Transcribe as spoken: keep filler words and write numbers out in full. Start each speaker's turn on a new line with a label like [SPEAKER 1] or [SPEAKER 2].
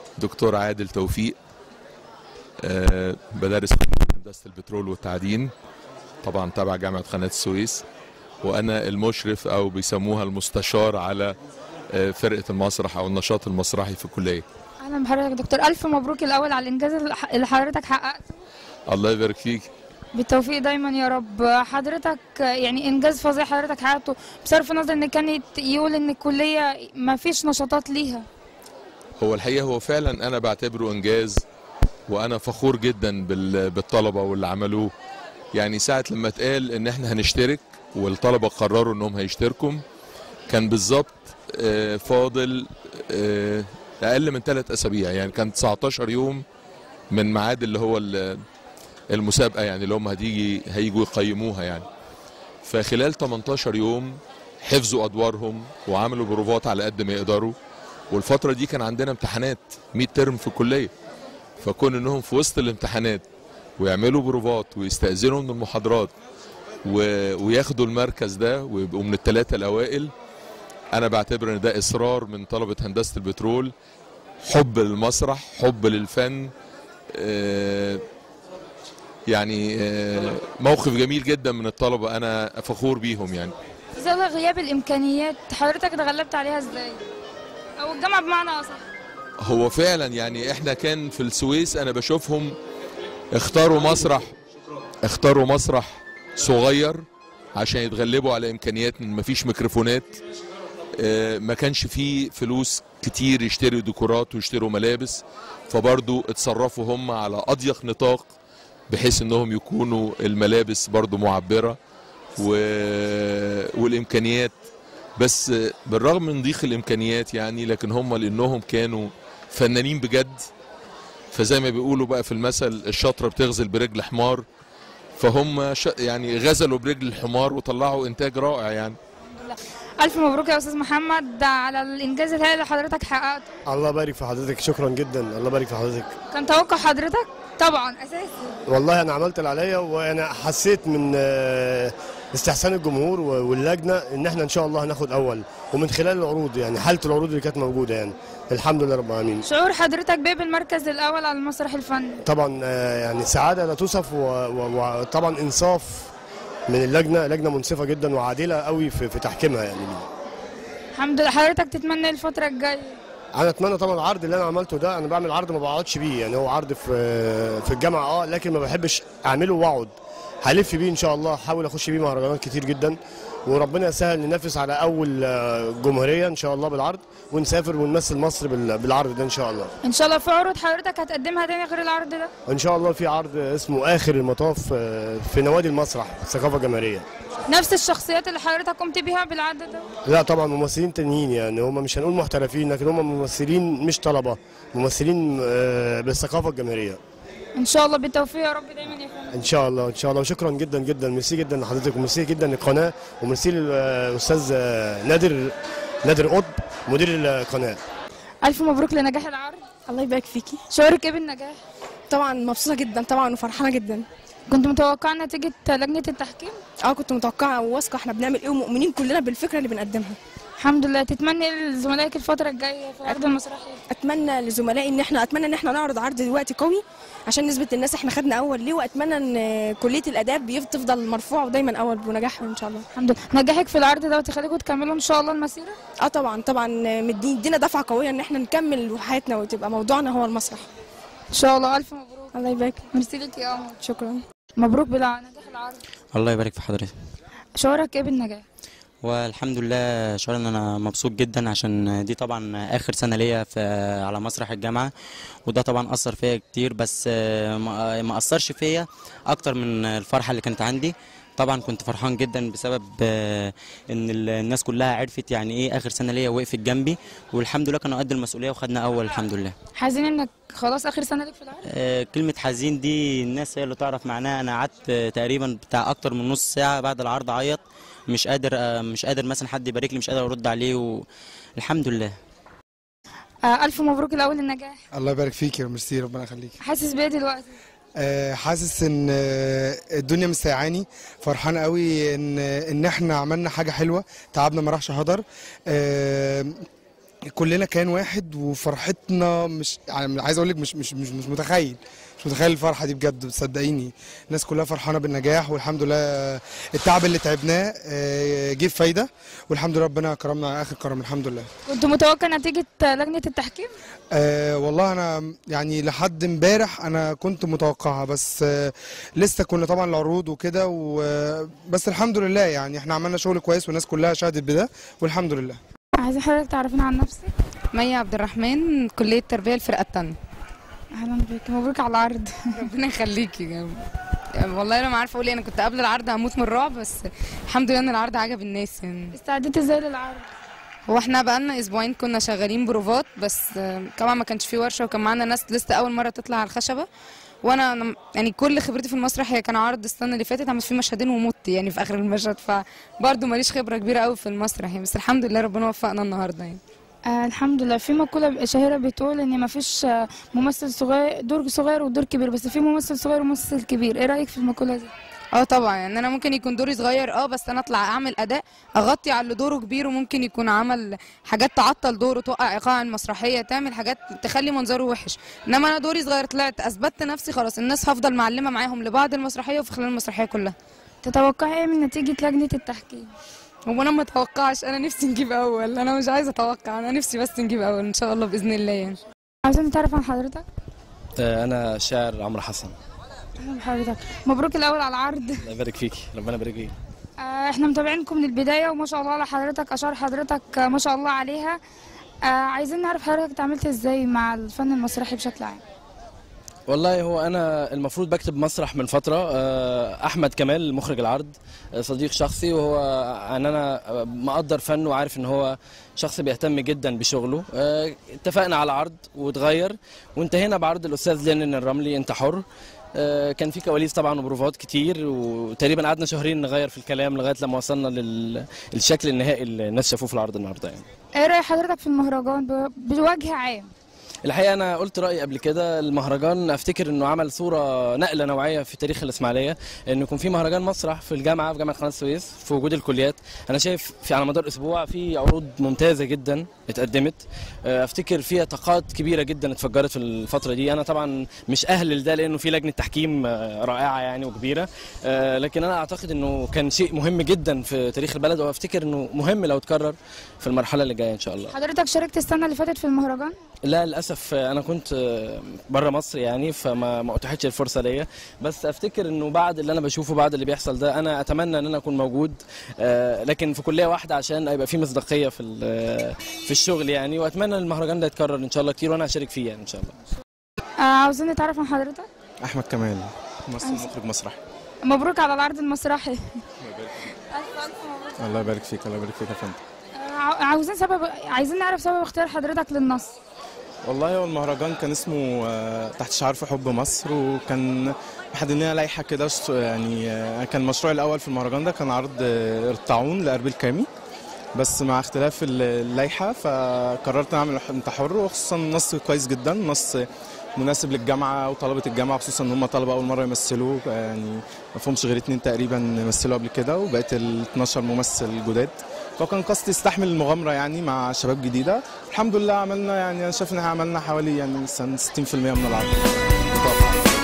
[SPEAKER 1] دكتور عادل توفيق، أه بدرس في هندسة البترول والتعدين، طبعا تبع جامعة قناة السويس، وأنا المشرف أو بيسموها المستشار على أه فرقة المسرح أو النشاط المسرحي في الكلية.
[SPEAKER 2] أهلا بحضرتك دكتور، ألف مبروك الأول على الإنجاز اللي حضرتك حققته.
[SPEAKER 1] الله يبارك فيك.
[SPEAKER 2] بالتوفيق دايما يا رب. حضرتك يعني إنجاز فظيع حضرتك حققته، بصرف النظر إن كان يقول إن الكلية ما فيش نشاطات ليها.
[SPEAKER 1] هو الحقيقة هو فعلا أنا بعتبره إنجاز، وأنا فخور جدا بالطلبة واللي عملوه. يعني ساعة لما اتقال إن إحنا هنشترك والطلبة قرروا إنهم هيشتركوا، كان بالظبط فاضل أقل من ثلاث أسابيع، يعني كان تسعتاشر يوم من ميعاد اللي هو المسابقة، يعني اللي هم هتيجي هيجوا يقيموها يعني. فخلال تمنتاشر يوم حفظوا أدوارهم وعملوا بروفات على قد ما يقدروا. والفترة دي كان عندنا امتحانات ميد ترم في الكلية، فكون انهم في وسط الامتحانات ويعملوا بروفات ويستأذنوا من المحاضرات و... وياخدوا المركز ده ويبقوا من الثلاثة الأوائل، أنا بعتبر إن ده إصرار من طلبة هندسة البترول، حب للمسرح، حب للفن. آه يعني آه موقف جميل جدا من الطلبة، أنا فخور بيهم يعني.
[SPEAKER 2] في ظل غياب الإمكانيات حضرتك اتغلبت عليها إزاي؟ أو الجامعة بمعنى أصح.
[SPEAKER 1] هو فعلا يعني احنا كان في السويس انا بشوفهم اختاروا مسرح اختاروا مسرح صغير عشان يتغلبوا على امكانيات، ما فيش ميكروفونات، اه ما كانش فيه فلوس كتير يشتروا ديكورات ويشتروا ملابس، فبرضو اتصرفوا هم على اضيق نطاق بحيث انهم يكونوا الملابس برضو معبرة والامكانيات. بس بالرغم من ضيق الامكانيات يعني، لكن هم لانهم كانوا فنانين بجد، فزي ما بيقولوا بقى في المثل الشطرة بتغزل برجل حمار، فهم يعني غزلوا برجل الحمار وطلعوا انتاج رائع يعني.
[SPEAKER 2] ألف مبروك يا أستاذ محمد على الإنجاز الهائل اللي حضرتك حققته.
[SPEAKER 3] الله يبارك في حضرتك، شكرا جدا، الله يبارك في حضرتك.
[SPEAKER 2] كان توقع حضرتك؟ طبعا أساسي.
[SPEAKER 3] والله أنا عملت اللي عليا، وأنا حسيت من استحسان الجمهور واللجنة إن احنا إن شاء الله هناخد أول، ومن خلال العروض يعني حالة العروض اللي كانت موجودة يعني الحمد لله رب العالمين.
[SPEAKER 2] شعور حضرتك بيه بالمركز الأول على المسرح الفني؟
[SPEAKER 3] طبعا يعني سعادة لا توصف، وطبعا إنصاف من اللجنة، لجنة منصفة جدا وعادلة قوي في, في تحكيمها يعني.
[SPEAKER 2] الحمد لله. حضرتك تتمنى الفترة الجاية؟
[SPEAKER 3] انا اتمنى طبعا العرض اللي انا عملته ده، انا بعمل عرض ما بقعدش بيه يعني، هو عرض في في الجامعه اه لكن ما بحبش اعمله واقعد، هلف بيه ان شاء الله، احاول اخش بيه مهرجانات كتير جدا، وربنا يسهل ننافس على اول جمهوريه ان شاء الله بالعرض، ونسافر ونمثل مصر بالعرض ده ان شاء الله.
[SPEAKER 2] ان شاء الله في عروض حضرتك هتقدمها تاني غير العرض ده؟
[SPEAKER 3] ان شاء الله في عرض اسمه اخر المطاف في نوادي المسرح الثقافه الجماهيريه.
[SPEAKER 2] نفس الشخصيات اللي حضرتك قمت بيها بالعرض ده؟
[SPEAKER 3] لا طبعا ممثلين تانيين يعني، هم مش هنقول محترفين لكن هم ممثلين مش طلبه، ممثلين بالثقافه الجماهيريه.
[SPEAKER 2] ان شاء الله بالتوفيق يا رب دايما يا فندم.
[SPEAKER 3] ان شاء الله ان شاء الله، وشكرا جدا جدا، ميرسي جدا لحضرتك، وميرسي جدا للقناه، وميرسي للاستاذ نادر نادر قطب مدير القناه.
[SPEAKER 2] الف مبروك لنجاح العرض.
[SPEAKER 4] الله يبارك فيكي.
[SPEAKER 2] شعورك ايه بالنجاح؟
[SPEAKER 4] طبعا مبسوطه جدا طبعا وفرحانه جدا.
[SPEAKER 2] كنت متوقعه نتيجه لجنه التحكيم؟
[SPEAKER 4] اه كنت متوقعه وواثقه احنا بنعمل ايه ومؤمنين كلنا بالفكره اللي بنقدمها.
[SPEAKER 2] الحمد لله. تتمنى لزملائك الفتره الجايه في العرض المسرحي؟
[SPEAKER 4] اتمنى لزملائي ان احنا اتمنى ان احنا نعرض عرض دلوقتي قوي عشان نثبت للناس احنا خدنا اول ليه، واتمنى ان كليه الاداب تفضل مرفوعه ودايما اول بنجاحها ان شاء الله.
[SPEAKER 2] الحمد لله. نجاحك في العرض ده وتخليكم تكملوا ان شاء الله المسيره؟
[SPEAKER 4] اه طبعا طبعا، مدينا دفعه قويه ان احنا نكمل حياتنا وتبقى موضوعنا هو المسرح
[SPEAKER 2] ان شاء الله. الف مبروك.
[SPEAKER 4] الله يبارك.
[SPEAKER 2] ميرسي لك يا قمر.
[SPEAKER 4] شكرا.
[SPEAKER 2] مبروك بنجاح العرض.
[SPEAKER 5] الله يبارك في حضرتك.
[SPEAKER 2] شعورك ايه بالنجاح؟
[SPEAKER 5] والحمد لله شعور ان انا مبسوط جدا عشان دي طبعا اخر سنه ليا في على مسرح الجامعه، وده طبعا اثر فيا كتير، بس ما اثرش فيا اكتر من الفرحه اللي كانت عندي. طبعا كنت فرحان جدا بسبب ان الناس كلها عرفت يعني ايه اخر سنه ليا وقفت جنبي، والحمد لله كانوا قد المسؤوليه وخدنا اول الحمد لله.
[SPEAKER 2] حزين انك خلاص اخر سنه ليك في العرض؟
[SPEAKER 5] آه كلمه حزين دي الناس هي اللي تعرف معناها. انا قعدت تقريبا بتاع اكتر من نص ساعه بعد العرض عيط، مش قادر آه مش قادر مثلا حد يبارك لي، مش قادر ارد عليه، والحمد لله.
[SPEAKER 2] آه الف مبروك الاول النجاح.
[SPEAKER 6] الله يبارك فيك يا ميرسي، ربنا يخليك.
[SPEAKER 2] حاسس بايه دلوقتي؟
[SPEAKER 6] أه حاسس ان الدنيا مستيعاني، فرحان قوي ان ان احنا عملنا حاجه حلوه، تعبنا ما راحش هدر. أه كلنا كيان واحد وفرحتنا مش يعني عايز اقول لك مش مش مش مش متخيل مش متخيل الفرحه دي بجد، صدقيني الناس كلها فرحانه بالنجاح، والحمد لله التعب اللي تعبناه آه، جه فايده، والحمد لله ربنا كرمنا اخر كرم الحمد لله.
[SPEAKER 2] كنت متوقع نتيجه لجنه التحكيم؟
[SPEAKER 6] أه والله انا يعني لحد امبارح انا كنت متوقعها، بس أه لسه كنا طبعا العروض وكده، بس الحمد لله يعني احنا عملنا شغل كويس والناس كلها شهدت بده والحمد لله.
[SPEAKER 2] عايزه حضرتك تعرفين عن نفسك؟
[SPEAKER 7] مي عبد الرحمن، كليه تربيه الفرقه الثانيه.
[SPEAKER 2] اهلا بيك، مبروك على العرض.
[SPEAKER 7] ربنا يخليكي. والله انا ما عارفه اقول ايه، انا كنت قبل العرض هموت من الرعب، بس الحمد لله ان العرض عجب الناس يعني.
[SPEAKER 2] استعديت ازاي للعرض؟
[SPEAKER 7] هو احنا بقالنا اسبوعين كنا شغالين بروفات، بس طبعا ما كانش في ورشه، وكان معانا ناس لسه اول مره تطلع على الخشبه، وانا يعني كل خبرتي في المسرح هي كان عرض السنه اللي فاتت عملت فيه مشهدين ومت يعني في اخر المشهد، فبرضه ماليش خبره كبيره قوي في المسرح يعني، بس الحمد لله ربنا وفقنا النهارده يعني.
[SPEAKER 2] آه الحمد لله. في مقولة شهيرة بتقول ان مفيش ممثل صغير دور صغير ودور كبير، بس في ممثل صغير وممثل كبير، ايه رأيك في المقولة دي؟
[SPEAKER 7] اه طبعا، يعني انا ممكن يكون دوري صغير اه بس انا اطلع اعمل اداء اغطي على اللي دوره كبير، وممكن يكون عمل حاجات تعطل دوره، توقع ايقاع المسرحيه، تعمل حاجات تخلي منظره وحش، انما انا دوري صغير طلعت اثبتت نفسي، خلاص الناس هفضل معلمه معاهم لبعض المسرحيه وفي خلال المسرحيه كلها.
[SPEAKER 2] تتوقعي ايه من نتيجة لجنة التحكيم؟
[SPEAKER 7] هو انا ما اتوقعش، انا نفسي نجيب اول، انا مش عايزه اتوقع، انا نفسي بس نجيب اول ان شاء الله باذن الله يعني.
[SPEAKER 2] عاوزين نتعرف عن حضرتك؟
[SPEAKER 8] انا شاعر عمرو حسن.
[SPEAKER 2] اهلا بحضرتك، مبروك الاول على العرض.
[SPEAKER 8] الله يبارك فيكي، ربنا يبارك فيكي.
[SPEAKER 2] آه احنا متابعينكم من البدايه وما شاء الله على حضرتك، اشعار حضرتك آه ما شاء الله عليها. آه عايزين نعرف حضرتك اتعاملت ازاي مع الفن المسرحي بشكل عام؟
[SPEAKER 8] والله هو انا المفروض بكتب مسرح من فتره، احمد كمال مخرج العرض صديق شخصي، وهو ان انا مقدر فنه وعارف ان هو شخص بيهتم جدا بشغله. اتفقنا على عرض واتغير وانتهينا بعرض الاستاذ لينين الرملي انت حر. كان في كواليس طبعا وبروفات كتير، وتقريبا قعدنا شهرين نغير في الكلام لغايه لما وصلنا للشكل النهائي اللي الناس شافوه في العرض النهارده يعني.
[SPEAKER 2] ايه راي حضرتك في المهرجان بوجه عام؟
[SPEAKER 8] الحقيقه انا قلت رايي قبل كده، المهرجان افتكر انه عمل صوره نقله نوعيه في تاريخ الاسماعيليه، انه يكون في مهرجان مسرح في الجامعه في جامعه قناه السويس في وجود الكليات. انا شايف في على مدار اسبوع في عروض ممتازه جدا اتقدمت، افتكر فيها طاقات كبيره جدا اتفجرت في الفتره دي. انا طبعا مش اهل لده لانه في لجنه تحكيم رائعه يعني وكبيره، لكن انا اعتقد انه كان شيء مهم جدا في تاريخ البلد، وافتكر انه مهم لو اتكرر في المرحله اللي جايه ان شاء الله.
[SPEAKER 2] حضرتك شاركت السنه اللي فاتت في المهرجان؟
[SPEAKER 8] لا للاسف انا كنت بره مصر يعني، فما ما اتاحتش الفرصه ليا، بس افتكر انه بعد اللي انا بشوفه بعد اللي بيحصل ده انا اتمنى ان انا اكون موجود، لكن في كليه واحده عشان يبقى في مصداقيه في في الشغل يعني، واتمنى المهرجان ده يتكرر ان شاء الله كتير وانا هشارك فيه يعني ان شاء الله.
[SPEAKER 2] آه عاوزين نتعرف عن حضرتك؟
[SPEAKER 9] احمد كمال ممثل مخرج مسرح.
[SPEAKER 2] مبروك على العرض المسرحي.
[SPEAKER 9] الله يبارك فيك. الله يبارك فيك يا فندم.
[SPEAKER 2] عاوزين سبب عايزين نعرف سبب اختيار حضرتك للنص.
[SPEAKER 9] والله هو المهرجان كان اسمه تحت شعار في حب مصر، وكان محدد لنا لائحه كده يعني. كان المشروع الاول في المهرجان ده كان عرض الطاعون لاربيل كامي، بس مع اختلاف اللائحه فقررت اعمل انت حر، وخصوصا نص كويس جدا، نص مناسب للجامعه وطلبه الجامعه، خصوصا ان هم طلبه اول مره يمثلوا يعني، ما فيهمش غير اتنين تقريبا مثلوا قبل كده، وبقيت ال اتناشر ممثل جداد، فكان قصدي يستحمل المغامره يعني مع شباب جديده. الحمد لله عملنا يعني، انا شايف ان احنا عملنا حوالي يعني ستين في المية من العرض.